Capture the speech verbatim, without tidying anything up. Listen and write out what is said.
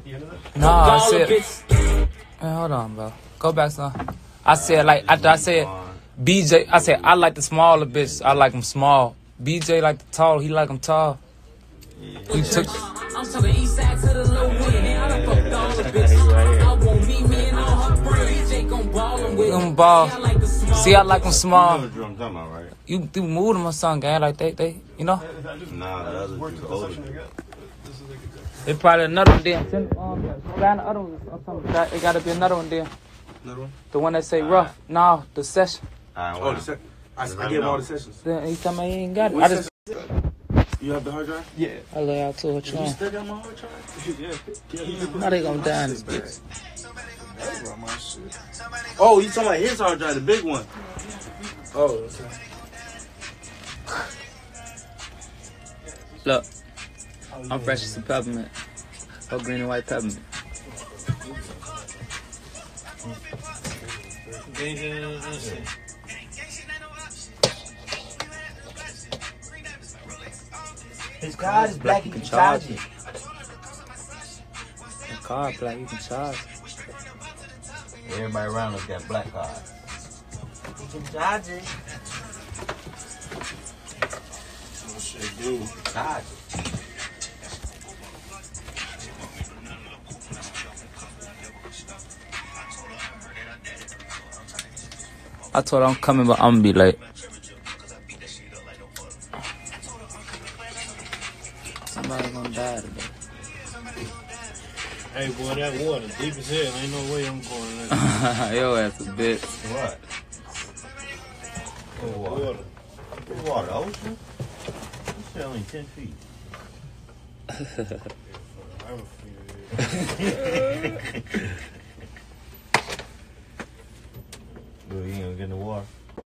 Nah, I said. Man, hold on, bro. Go back, son. I said, like, after I said B J, I said, I like the smaller bitch. I like them small. B J like the tall. He like them tall. He took. I'm talking east side to the low end. I done fucked all the bitches. I won't meet me and all her friends. Jake gon' ball them with them ball. See, I like them small. You know what I'm talking about, right? You, you move them or something, gang. Like, they, they, you know? Nah, the other two older. They probably another one there. Send, um, find the other one or something. It gotta be another one there. Another one? The one that say rough. Nah, the session. Right, oh, the session. I, I gave him all the sessions. Then he told me he ain't got it. I just, you have the hard drive? Yeah. I lay out to what you You want. still got my hard drive? Yeah. How they gonna die in this bitch? That's about my shit. Oh, you talking about his hard drive, the big one? Oh, okay. Look, I'm fresh as some peppermint. Oh, green and white peppermint. His card is black, you can charge it. The card black, you can charge. Everybody around us got black cards. You can charge it. Oh, shit, dude. Charge it. I told her I'm coming, but I'm gonna be late. Somebody gonna die today. Hey, boy, that water deep as hell. Ain't no way I'm going in there. Yo, ass a bitch. What? What water? Water. What water? Ocean? It's only ten feet. Dude, you ain't gonna get in the water.